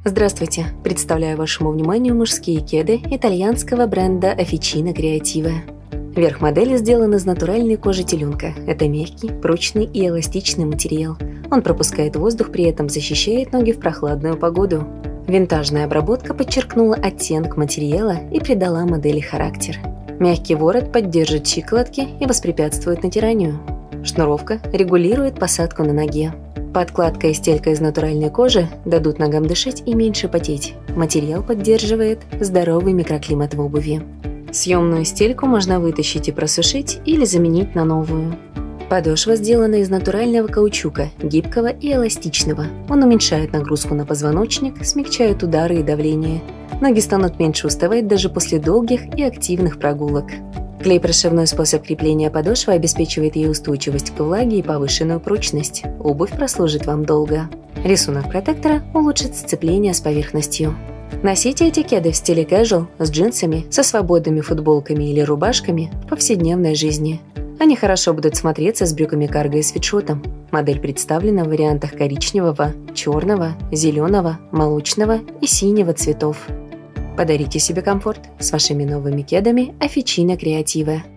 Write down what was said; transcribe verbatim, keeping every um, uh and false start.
Здравствуйте! Представляю вашему вниманию мужские кеды итальянского бренда Officina Creative. Верх модели сделан из натуральной кожи теленка. Это мягкий, прочный и эластичный материал. Он пропускает воздух, при этом защищает ноги в прохладную погоду. Винтажная обработка подчеркнула оттенок материала и придала модели характер. Мягкий ворот поддержит щиколотки и воспрепятствует натиранию. Шнуровка регулирует посадку на ноге. Подкладка и стелька из натуральной кожи дадут ногам дышать и меньше потеть. Материал поддерживает здоровый микроклимат в обуви. Съемную стельку можно вытащить и просушить или заменить на новую. Подошва сделана из натурального каучука, гибкого и эластичного. Он уменьшает нагрузку на позвоночник, смягчает удары и давление. Ноги станут меньше уставать даже после долгих и активных прогулок. Клей-прошивной способ крепления подошвы обеспечивает ей устойчивость к влаге и повышенную прочность. Обувь прослужит вам долго. Рисунок протектора улучшит сцепление с поверхностью. Носите эти кеды в стиле casual, с джинсами, со свободными футболками или рубашками в повседневной жизни. Они хорошо будут смотреться с брюками карго и свитшотом. Модель представлена в вариантах коричневого, черного, зеленого, молочного и синего цветов. Подарите себе комфорт с вашими новыми кедами Officina Creative.